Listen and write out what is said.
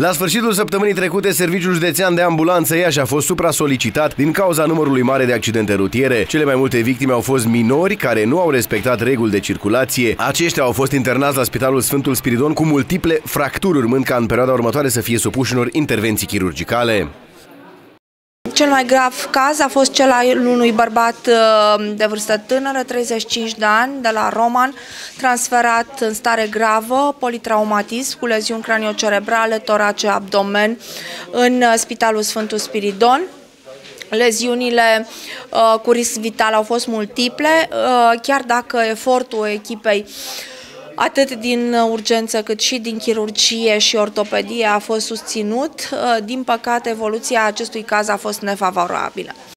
La sfârșitul săptămânii trecute, Serviciul Județean de Ambulanță Iași a fost supra-solicitat din cauza numărului mare de accidente rutiere. Cele mai multe victime au fost minori care nu au respectat reguli de circulație. Aceștia au fost internați la Spitalul Sfântul Spiridon cu multiple fracturi, urmând ca în perioada următoare să fie supuși unor intervenții chirurgicale. Cel mai grav caz a fost cel al unui bărbat de vârstă tânără, 35 de ani, de la Roman, transferat în stare gravă, politraumatism, cu leziuni craniocerebrale, torace, abdomen, în Spitalul Sfântul Spiridon. Leziunile cu risc vital au fost multiple, chiar dacă efortul echipei atât din urgență cât și din chirurgie și ortopedie a fost susținut, din păcate evoluția acestui caz a fost nefavorabilă.